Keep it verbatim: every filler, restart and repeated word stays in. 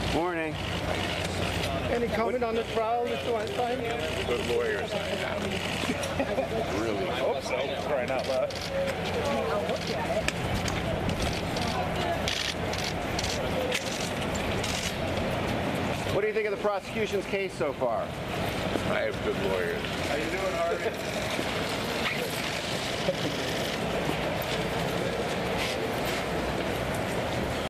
Morning. Any comment on the trial, Mister Weinstein? Good lawyers I have. Really hope so. Crying out loud. I'll look at it. What do you think of the prosecution's case so far? I have good lawyers. How you doing?